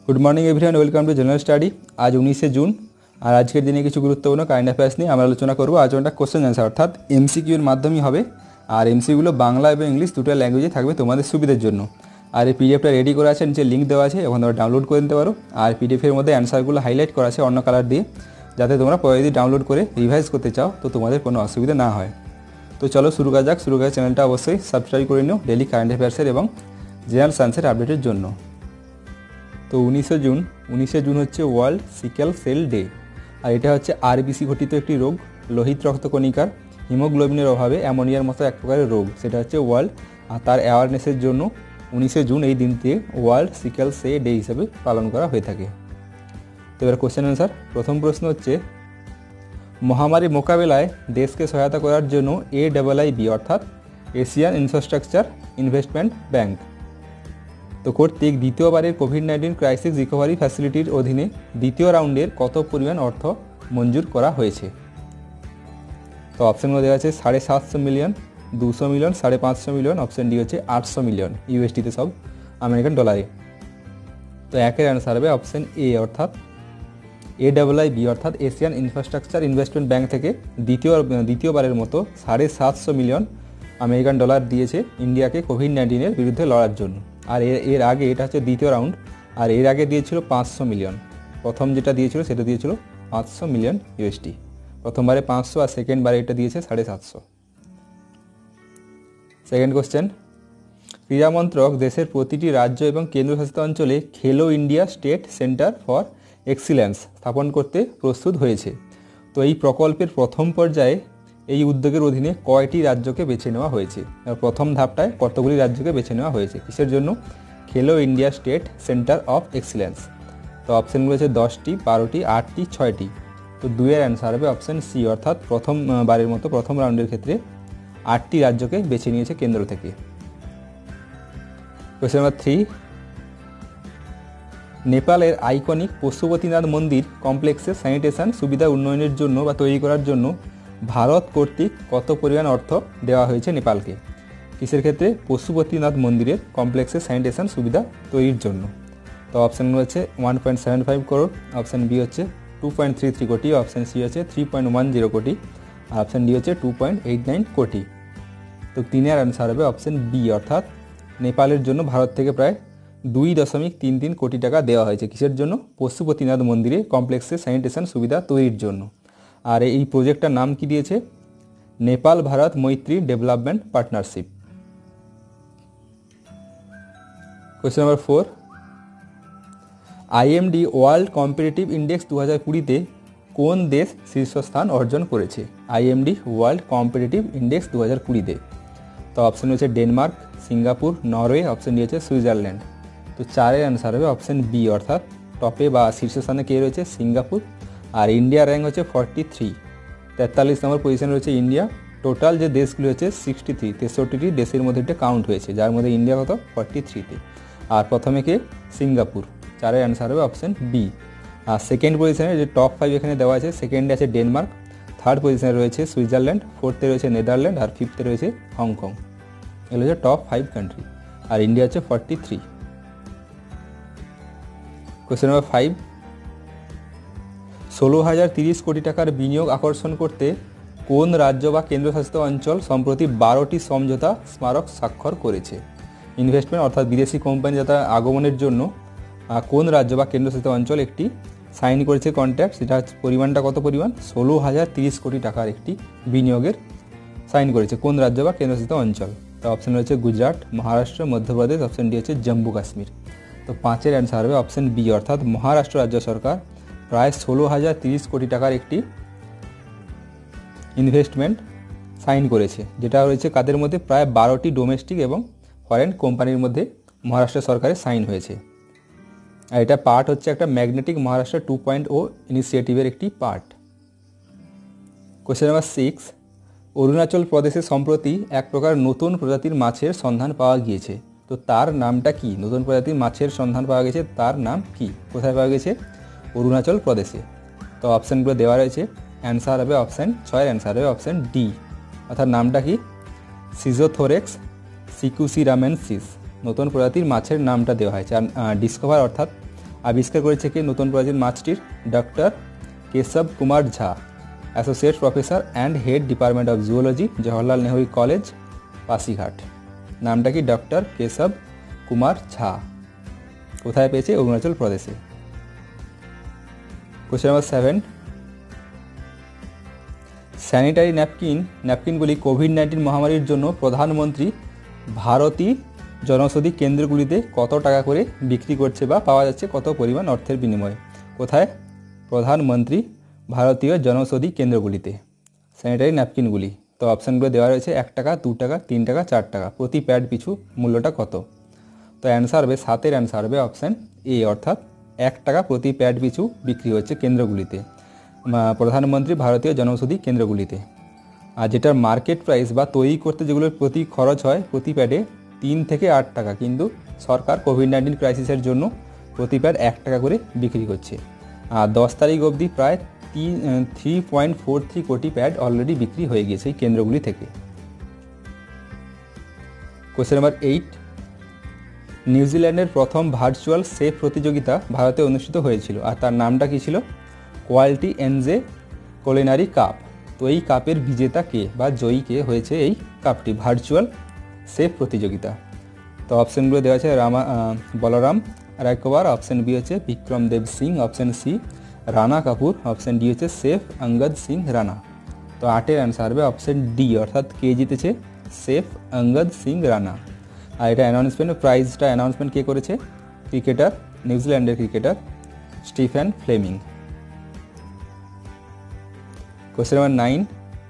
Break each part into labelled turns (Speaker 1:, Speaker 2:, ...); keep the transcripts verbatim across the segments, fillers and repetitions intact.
Speaker 1: Good morning everyone, welcome to general study. आज उन्नीस जून और आजकल दिन किछु गुरुत्वपूर्ण कारेंट अफेयर्स निये आमरा आलोचना करब। आलोचना क्वेश्चन आंसर अर्थात एमसिकिউর মাধ্যমে হবে আর এমসিকিউগুলো বাংলা এবং ইংলিশ দুটো ল্যাঙ্গুয়েজে থাকবে তোমাদের সুবিধার জন্য। আর এই পিডিএফটা রেডি করা আছে, নিচে লিঙ্ক দেওয়া আছে, এখন তোমরা ডাউনলোড করে নিতে পারো। আর পিডিএফের মধ্যে অ্যান্সারগুলো হাইলাইট করা আছে অন্য কালার দিয়ে, যাতে তোমরা পরে যদি ডাউনলোড করে রিভাইজ করতে চাও তো তোমাদের কোনো অসুবিধা না হয়। তো চলো শুরু করা যাক। শুরু করার চ্যানেলটা অবশ্যই সাবস্ক্রাইব করে নিও ডেলি কারেন্ট অ্যাফেয়ার্সের এবং জেনারেল সায়েন্সের আপডেটের জন্য। তো উনিশে জুন উনিশে জুন হচ্ছে ওয়ার্ল্ড সিকেল সেল ডে। আর এটা হচ্ছে আরবিসি ঘটিত একটি রোগ, লোহিত রক্তকণিকার হিমোগ্লোবিনের অভাবে অ্যামোনিয়ার মতো এক প্রকারের রোগ, সেটা হচ্ছে ওয়ার্ল্ড। আর তার অ্যাওয়ারনেসের জন্য উনিশে জুন এই দিনটি ওয়ার্ল্ড সিকেল সে ডে হিসেবে পালন করা হয়ে থাকে। তো এবার কোশ্চেন অ্যান্সার। প্রথম প্রশ্ন হচ্ছে, মহামারী মোকাবেলায় দেশকে সহায়তা করার জন্য এ ডাবল আই বি অর্থাৎ এশিয়ান ইনফ্রাস্ট্রাকচার ইনভেস্টমেন্ট ব্যাংক তো কর্তৃক দ্বিতীয়বারের কোভিড নাইন্টিন ক্রাইসিস রিকভারি ফ্যাসিলিটির অধীনে দ্বিতীয় রাউন্ডের কত পরিমাণ অর্থ মঞ্জুর করা হয়েছে? তো অপশানগুলো দেওয়া আছে সাড়ে সাতশো মিলিয়ন, দুশো মিলিয়ন, সাড়ে পাঁচশো মিলিয়ন। অপশান ডি হচ্ছে আটশো মিলিয়ন ইউএসডিতে, সব আমেরিকান ডলারে। তো একের অ্যান্সার হবে অপশান এ অর্থাৎ এ ডাবল আই বি অর্থাৎ এশিয়ান ইনফ্রাস্ট্রাকচার ইনভেস্টমেন্ট ব্যাংক থেকে দ্বিতীয় দ্বিতীয়বারের মতো সাড়ে সাতশো মিলিয়ন আমেরিকান ডলার দিয়েছে ইন্ডিয়াকে কোভিড নাইন্টিনের বিরুদ্ধে লড়ার জন্য। আর এর এর আগে এটা হচ্ছে দ্বিতীয় রাউন্ড, আর এর আগে দিয়েছিল পাঁচশো মিলিয়ন। প্রথম যেটা দিয়েছিল সেটা দিয়েছিল পাঁচশো মিলিয়ন ইউএসডি, প্রথমবারে পাঁচশো আর সেকেন্ডবারে এটা দিয়েছে সাড়ে সাতশো। সেকেন্ড কোশ্চেন, ক্রীড়ামন্ত্রক দেশের প্রতিটি রাজ্য এবং কেন্দ্রশাসিত অঞ্চলে Khelo India state centre for excellence স্থাপন করতে প্রস্তুত হয়েছে। তো এই প্রকল্পের প্রথম পর্যায়ে এই উদ্যোগের অধীনে কয়টি রাজ্যকে বেছে নেওয়া হয়েছে? প্রথম ধাপটায় কতগুলি রাজ্যকে বেছে নেওয়া হয়েছে কিসের জন্য? Khelo India state centre of excellence. তো অপশানগুলো হচ্ছে দশটি, বারোটি, আটটি, ছয়টি। তো দুইয়ের অ্যান্সার হবে অপশান সি অর্থাৎ প্রথম বারের মতো প্রথম রাউন্ডের ক্ষেত্রে আটটি রাজ্যকে বেছে নিয়েছে কেন্দ্র থেকে। কোয়েশ্চেন নাম্বার থ্রি, নেপালের আইকনিক পশুপতিনাথ মন্দির কমপ্লেক্সে স্যানিটেশন সুবিধা উন্নয়নের জন্য বা তৈরি করার জন্য ভারত কর্তৃক কত পরিমাণ অর্থ দেওয়া হয়েছে নেপালকে? কিসের ক্ষেত্রে? পশুপতিনাথ মন্দিরের কমপ্লেক্সে স্যানিটেশন সুবিধা তৈরির জন্য। তো অপশানগুলো হচ্ছে one point seven five crore, option B হচ্ছে টু পয়েন্ট থ্রি থ্রি কোটি, অপশান সি হচ্ছে থ্রি পয়েন্ট ওয়ান জিরো কোটি, আর অপশান ডি হচ্ছে টু পয়েন্ট এইট নাইন কোটি। তো তিনের অ্যান্সার হবে অপশান বি অর্থাৎ নেপালের জন্য ভারত থেকে প্রায় দুই দশমিক তিন তিন কোটি টাকা দেওয়া হয়েছে। কিসের জন্য? পশুপতিনাথ মন্দিরে কমপ্লেক্সে স্যানিটেশন সুবিধা তৈরির জন্য। আর এই প্রজেক্টটার নাম কি দিয়েছে? Nepal Bharat Maitri development partnership. Question number four, IMD world competitive index দু হাজার কুড়িতে কোন দেশ শীর্ষস্থান অর্জন করেছে? আইএমডি ওয়ার্ল্ড কম্পিটিটিভ ইন্ডেক্স দু হাজার কুড়িতে। তো অপশান হচ্ছে Denmark, Singapore, Norway, option D হচ্ছে সুইজারল্যান্ড। তো চারের অ্যান্সার হবে অপশান বি অর্থাৎ টপে বা শীর্ষস্থানে কে রয়েছে? সিঙ্গাপুর। আর ইন্ডিয়ার র্যাঙ্ক হচ্ছে ফর্টি থ্রি, তেতাল্লিশ নম্বর পজিশনে রয়েছে ইন্ডিয়া। টোটাল যে দেশগুলি হচ্ছে সিক্সটি থ্রি, তেষট্টিটি দেশের মধ্যে একটা কাউন্ট হয়েছে, যার মধ্যে ইন্ডিয়া কত? ফর্টি থ্রিতে। আর প্রথমে কে? সিঙ্গাপুর। চারের অ্যান্সার হবে অপশান বি। আর সেকেন্ড পজিশনে যে টপ ফাইভ এখানে দেওয়া আছে, সেকেন্ডে আছে ডেনমার্ক, থার্ড পজিশনে রয়েছে সুইজারল্যান্ড, ফোর্থে রয়েছে নেদারল্যান্ড, আর ফিফথে রয়েছে হংকং। এগুলো হচ্ছে টপ ফাইভ কান্ট্রি, আর ইন্ডিয়া হচ্ছে forty three. Question number five, ষোলো হাজার তিরিশ কোটি টাকার বিনিয়োগ আকর্ষণ করতে কোন রাজ্য বা কেন্দ্রশাসিত অঞ্চল সম্প্রতি বারোটি সমঝোতা স্মারক স্বাক্ষর করেছে? ইনভেস্টমেন্ট অর্থাৎ বিদেশি কোম্পানি যাতে আগমনের জন্য কোন রাজ্য বা কেন্দ্রশাসিত অঞ্চল একটি সাইন করেছে কন্ট্রাক্ট, সেটা পরিমাণটা কত পরিমাণ? ষোলো হাজার তিরিশ কোটি টাকার একটি বিনিয়োগের সাইন করেছে কোন রাজ্য বা কেন্দ্রশাসিত অঞ্চল? তো অপশান রয়েছে গুজরাট, মহারাষ্ট্র, মধ্যপ্রদেশ, অপশান ডি হচ্ছে জম্মু কাশ্মীর। তো পাঁচের অ্যান্সার হবে অপশান বি অর্থাৎ মহারাষ্ট্র রাজ্য সরকার প্রায় ষোলো হাজার তিরিশ কোটি টাকার একটি ইনভেস্টমেন্ট সাইন করেছে, যেটা রয়েছে কাদের মধ্যে? প্রায় বারোটি ডোমেস্টিক এবং ফরেন কোম্পানির মধ্যে মহারাষ্ট্র সরকারের সাইন হয়েছে। আর এটা পার্ট হচ্ছে একটা magnetic Maharashtra two point o ইনিশিয়েটিভের একটি part. Question number six, Arunachal প্রদেশে সম্প্রতি এক প্রকার নতুন প্রজাতির মাছের সন্ধান পাওয়া গিয়েছে। তো তার নামটা কি? নতুন প্রজাতির মাছের সন্ধান পাওয়া গেছে, তার নাম কি? কোথায় পাওয়া গেছে? অরুণাচল প্রদেশে। তো অপশানগুলো দেওয়া রয়েছে, অ্যান্সার হবে অপশান ছয়ের অ্যান্সার হবে অপশান ডি অর্থাৎ নামটা কি? সিজোথোরেক্স সিকুসিরামেনসিস। নতুন প্রজাতির মাছের নামটা দেওয়া হয়েছে। আর ডিসকভার অর্থাৎ আবিষ্কার করেছে কে নতুন প্রজাতির মাছটির? Doctor Keshav Kumar Jha, associate professor and head department of zoology, Jawaharlal Nehru college, Pasighat. নামটা কি? ডক্টর কেশব কুমার ঝা। কোথায় পেয়েছে? অরুণাচল প্রদেশে। Question number seven, sanitary napkin ন্যাপকিনগুলি কোভিড নাইন্টিন মহামারীর জন্য প্রধানমন্ত্রী ভারতী জনৌষধি কেন্দ্রগুলিতে কত টাকা করে বিক্রি করছে বা পাওয়া যাচ্ছে কত পরিমাণ অর্থের বিনিময়ে? কোথায়? প্রধানমন্ত্রী ভারতীয় জনৌষধি কেন্দ্রগুলিতে স্যানিটারি ন্যাপকিনগুলি। তো অপশানগুলো দেওয়া রয়েছে এক টাকা, দু টাকা, তিন টাকা, চার টাকা। প্রতি প্যাড পিছু মূল্যটা কত? তো অ্যান্সার হবে, সাতের অ্যান্সার হবে অপশান এ, অর্থাৎ এক টাকা প্রতি প্যাড পিছু বিক্রি হচ্ছে কেন্দ্রগুলিতে, প্রধানমন্ত্রী ভারতীয় জনৌষধি কেন্দ্রগুলিতে। আর যেটার মার্কেট প্রাইস বা তৈরি করতে যেগুলোর প্রতি খরচ হয় প্রতি প্যাডে তিন থেকে আট টাকা, কিন্তু সরকার কোভিড নাইন্টিন ক্রাইসিসের জন্য প্রতি প্যাড এক টাকা করে বিক্রি করছে। আর দশ তারিখ অবধি প্রায় তিন থ্রি পয়েন্ট ফোর থ্রি কোটি প্যাড অলরেডি বিক্রি হয়ে গিয়েছে এই কেন্দ্রগুলি থেকে। কোশ্চেন নাম্বার এইট, নিউজিল্যান্ডের প্রথম ভার্চুয়াল সেফ প্রতিযোগিতা ভারতে অনুষ্ঠিত হয়েছিল, আর তার নামটা কী ছিল? Quality NJ culinary cup. তো এই কাপের বিজেতা কে বা জয়ী কে হয়েছে এই কাপটি, ভার্চুয়াল সেফ প্রতিযোগিতা? তো অপশানগুলো দেওয়া আছে রামা বলরাম রায়কোয়ার, অপশান বি হচ্ছে Vikram Dev Singh, option C Rana Kapoor, option D হচ্ছে সেফ অঙ্গদ সিং রানা। তো আটের অ্যান্সার হবে অপশান ডি, অর্থাৎ কে জিতেছে? সেফ অঙ্গদ সিং রানা। আর এটা অ্যানাউন্সমেন্ট, প্রাইজটা অ্যানাউন্সমেন্ট কে করেছে? ক্রিকেটার, নিউজিল্যান্ডের cricketer Stephen Fleming. Question number nine,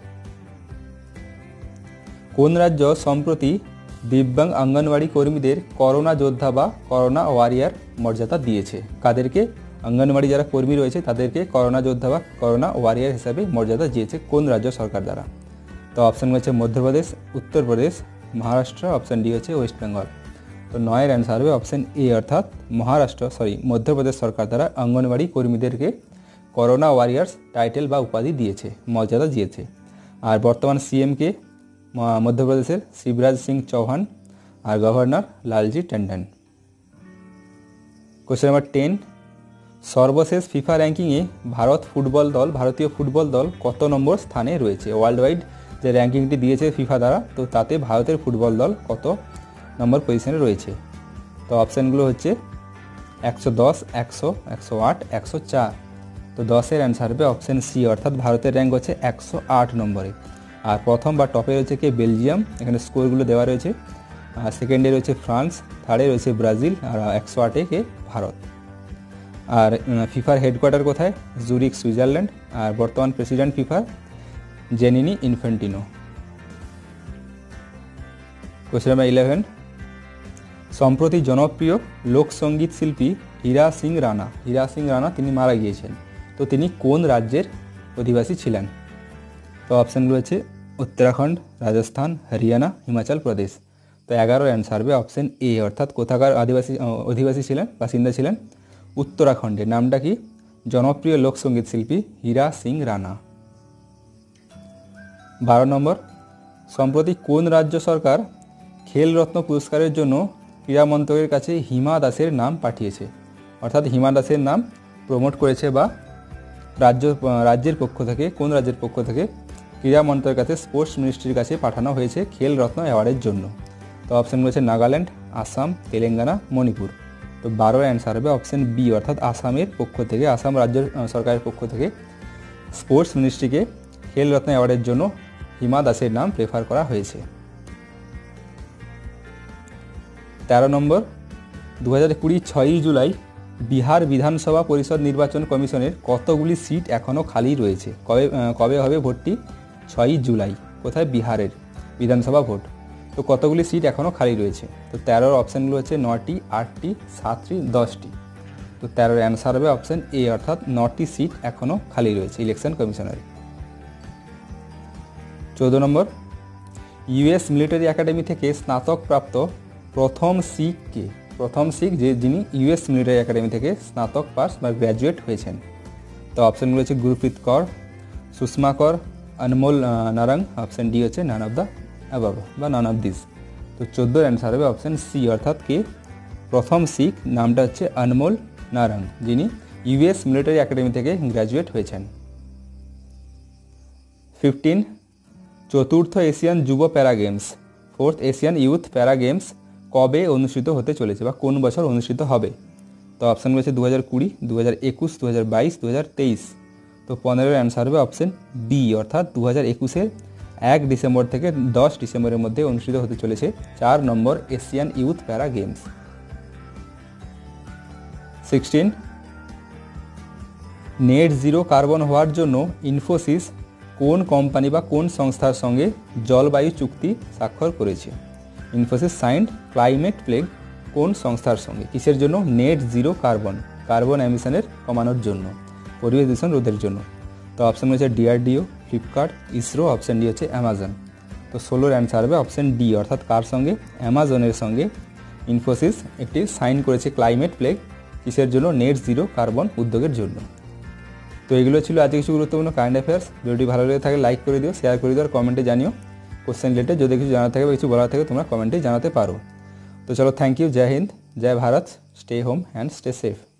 Speaker 1: কোন রাজ্য সম্প্রতি দিব্যাঙ্গ অঙ্গনওয়াড়ি কর্মীদের করোনা যোদ্ধা বা করোনা ওয়ারিয়ার মর্যাদা দিয়েছে? কাদেরকে? অঙ্গনওয়াড়ি যারা কর্মী রয়েছে তাদেরকে করোনা যোদ্ধা বা করোনা ওয়ারিয়ার হিসাবে মর্যাদা দিয়েছে কোন রাজ্য সরকার দ্বারা? তো অপশান হচ্ছে মধ্যপ্রদেশ, উত্তরপ্রদেশ, মহারাষ্ট্র, অপশান ডি হচ্ছে ওয়েস্ট বেঙ্গল। তো নয়ের অ্যান্সার হবে অপশান এ, অর্থাৎ মহারাষ্ট্র সরি মধ্যপ্রদেশ সরকার দ্বারা অঙ্গনওয়াড়ি কর্মীদেরকে করোনা ওয়ারিয়ার্স টাইটেল বা উপাধি দিয়েছে, মর্যাদা দিয়েছে। আর বর্তমান সিএমকে মধ্যপ্রদেশের শিবরাজ সিং চৌহান, আর governor Lalji Tandon. Question number ten, সর্বশেষ ফিফা র্যাঙ্কিংয়ে ভারত ফুটবল দল ভারতীয় ফুটবল দল কত নম্বর স্থানে রয়েছে? ওয়ার্ল্ড ওয়াইড যে র্যাঙ্কিংটি দিয়েছে ফিফা দ্বারা, তো তাতে ভারতের ফুটবল দল কত নম্বর পজিশনে রয়েছে? তো অপশানগুলো হচ্ছে একশো দশ, একশো, একশো আট, একশো চার। তো দশের অ্যান্সার হবে অপশান সি, অর্থাৎ ভারতের র্যাঙ্ক হচ্ছে একশো আট নম্বরে। আর প্রথম বা টপে রয়েছে কে? বেলজিয়াম, এখানে স্কোরগুলো দেওয়া রয়েছে। আর সেকেন্ডে রয়েছে ফ্রান্স, থার্ডে রয়েছে ব্রাজিল, আর একশো আটে কে? ভারত। আর ফিফার হেডকোয়ার্টার কোথায়? Zurich, Switzerland. আর বর্তমান প্রেসিডেন্ট ফিফার Gianni Infantino. Question number eleven, সম্প্রতি জনপ্রিয় লোকসঙ্গীত শিল্পী হীরা সিং রানা হীরা সিং রানা তিনি মারা গিয়েছেন, তো তিনি কোন রাজ্যের অধিবাসী ছিলেন? তো অপশানগুলো হচ্ছে উত্তরাখণ্ড, রাজস্থান, হরিয়ানা, হিমাচল প্রদেশ। তো এগারোর অ্যান্সার হবে অপশান এ, অর্থাৎ কোথাকার আদিবাসী অধিবাসী ছিলেন, বাসিন্দা ছিলেন? উত্তরাখণ্ডের। নামটা কি? জনপ্রিয় লোকসঙ্গীত শিল্পী হীরা সিং রানা। বারো নম্বর, সম্প্রতি কোন রাজ্য সরকার খেলরত্ন পুরস্কারের জন্য ক্রীড়া মন্ত্রকের কাছে হিমা দাসের নাম পাঠিয়েছে? অর্থাৎ হিমা দাসের নাম প্রমোট করেছে বা রাজ্য রাজ্যের পক্ষ থেকে, কোন রাজ্যের পক্ষ থেকে ক্রীড়া মন্ত্রকের কাছে স্পোর্টস মিনিস্ট্রির কাছে পাঠানো হয়েছে খেলরত্ন অ্যাওয়ার্ডের জন্য? তো অপশানগুলো হচ্ছে নাগাল্যান্ড, আসাম, তেলেঙ্গানা, মণিপুর। তো বারোর অ্যান্সার হবে অপশান বি, অর্থাৎ আসামের পক্ষ থেকে, আসাম রাজ্য সরকারের পক্ষ থেকে স্পোর্টস মিনিস্ট্রিকে খেলরত্ন অ্যাওয়ার্ডের জন্য হিমা দাসের নাম প্রেফার করা হয়েছে। তেরো নম্বর, দু হাজার কুড়ি ছয়ই জুলাই বিহার বিধানসভা পরিষদ নির্বাচন কমিশনের কতগুলি সিট এখনও খালি রয়েছে? কবে কবে হবে ভোটটি? ছয়ই জুলাই। কোথায়? বিহারের বিধানসভা ভোট। তো কতগুলি সিট এখনও খালি রয়েছে? তো তেরোর অপশানগুলো হচ্ছে নটি, আটটি, সাতটি, দশটি। তো তেরোর অ্যান্সার হবে অপশান এ, অর্থাৎ নটি সিট এখনও খালি রয়েছে ইলেকশন কমিশনের। চৌদ্দ নম্বর, ইউএস মিলিটারি একাডেমি থেকে স্নাতকপ্রাপ্ত প্রথম শিখকে প্রথম শিখ যে যিনি ইউএস মিলিটারি একাডেমি থেকে স্নাতক পাস বা গ্র্যাজুয়েট হয়েছেন? তো অপশানগুলো হচ্ছে গুরপ্রীত কর, সুষমা কর, অনমোল নারঙ্গ, অপশান ডি হচ্ছে নান অফ দ্য অ্যাবাভ বা নান অফ দিস। তো চোদ্দোর অ্যান্সার হবে অপশান সি, অর্থাৎ কে? প্রথম শিখ নামটা হচ্ছে অনমোল নারাং, যিনি ইউএস মিলিটারি একাডেমি থেকে গ্র্যাজুয়েট হয়েছেন। ফিফটিন চতুর্থ এশিয়ান যুব para games, fourth Asian youth para games কবে অনুষ্ঠিত হতে চলেছে বা কোন বছর অনুষ্ঠিত হবে? তো অপশানগুলো হচ্ছে দু হাজার কুড়ি, দু হাজার একুশ, দু হাজার বাইশ, দু হাজার তেইশ। তো পনেরোর অ্যান্সার হবে অপশান বি, অর্থাৎ দু হাজার একুশের এক ডিসেম্বর থেকে দশ ডিসেম্বরের মধ্যে অনুষ্ঠিত হতে চলেছে চার নম্বর Asian youth para games. Sixteen net zero carbon হওয়ার জন্য ইনফোসিস কোন কোম্পানি বা কোন সংস্থার সঙ্গে জলবায়ু চুক্তি স্বাক্ষর করেছে? ইনফোসিস সাইন্ড ক্লাইমেট প্লেগ কোন সংস্থার সঙ্গে? কিসের জন্য? নেট জিরো কার্বন, কার্বন এমিশনের কমানোর জন্য, পরিবেশ দূষণ রোধের জন্য। তো অপশান হচ্ছে DRDO, Flipkart, ISRO, option D হচ্ছে অ্যামাজন। তো ষোলোর অ্যান্সার হবে অপশান ডি, অর্থাৎ কার সঙ্গে? অ্যামাজনের সঙ্গে ইনফোসিস একটি সাইন করেছে ক্লাইমেট প্লেগ, কিসের জন্য? নেট জিরো কার্বন উদ্যোগের জন্য। তো এগুলো ছিল আজকে কিছু গুরুত্বপূর্ণ কারেন্ট অ্যাফেয়ার্স। ভিডিওটি ভালো লেগে থাকে লাইক করে দিও, শেয়ার করে দিও, আর কমেন্টে জানিও কোশ্চেন রিলেটেড যদি কিছু জানার থাকে বা কিছু বলার থাকে তোমরা কমেন্টে জানাতে পারো। তো চলো, thank you, Jai Hind, Jai Bharat, stay home and stay safe.